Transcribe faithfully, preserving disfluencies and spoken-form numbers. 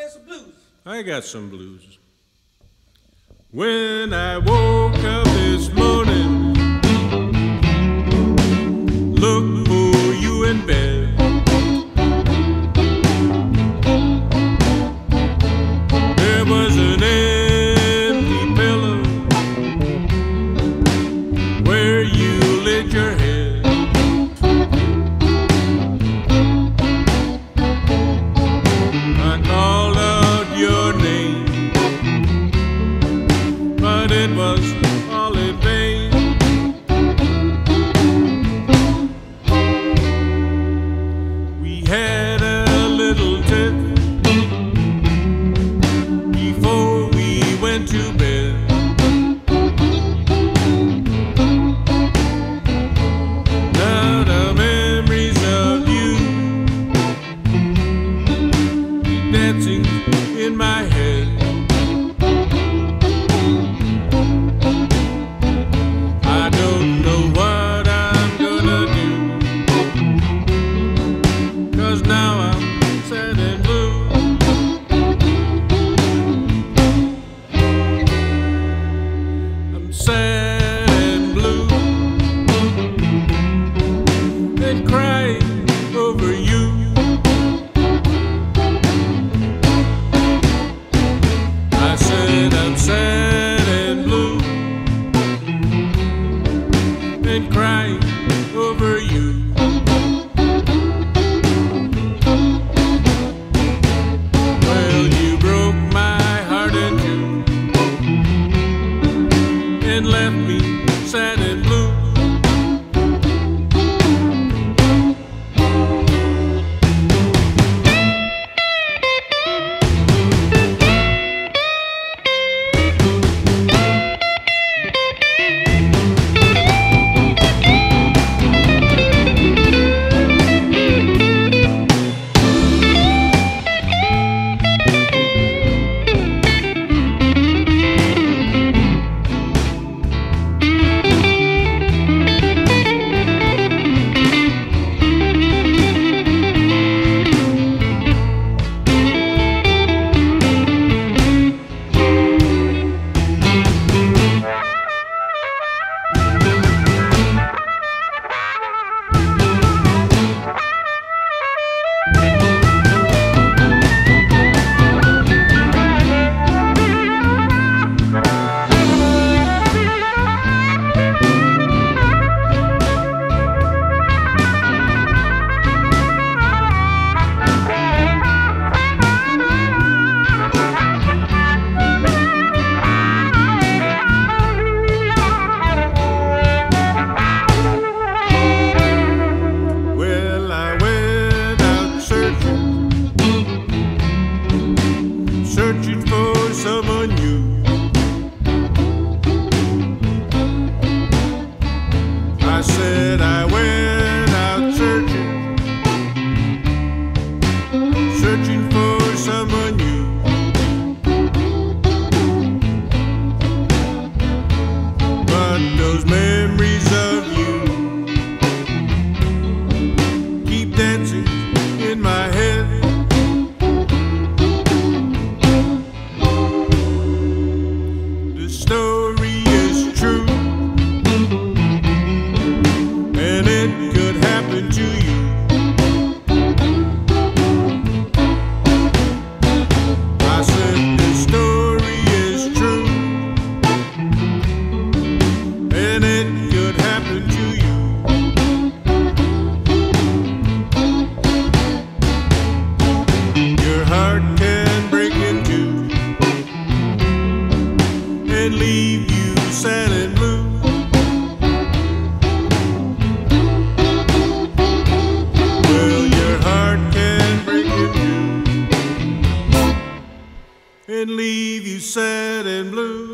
play some blues. I got some blues. When I woke up this morning, look for you in bed. There was an empty pillow where you laid your head. I called out your name, but it was all in vain. We had a little tiff before we went to bed. Now the memories of you keep dancing in my head. I don't know what I'm gonna do, 'cause now I'm sad and blue. I'm sad and blue and crying over you. I said I'm sad and blue and crying over you. Well, you broke my heart in two and left me sad and blue. Searching for someone new. I said I went out searching, searching for someone new. But those memories of you keep dancing in my head. The story is true, and it could happen to you. I said the story is true, and it could happen to you. Your heart can break in two and leave you sad and blue. Well, your heart can break in two and leave you sad and blue.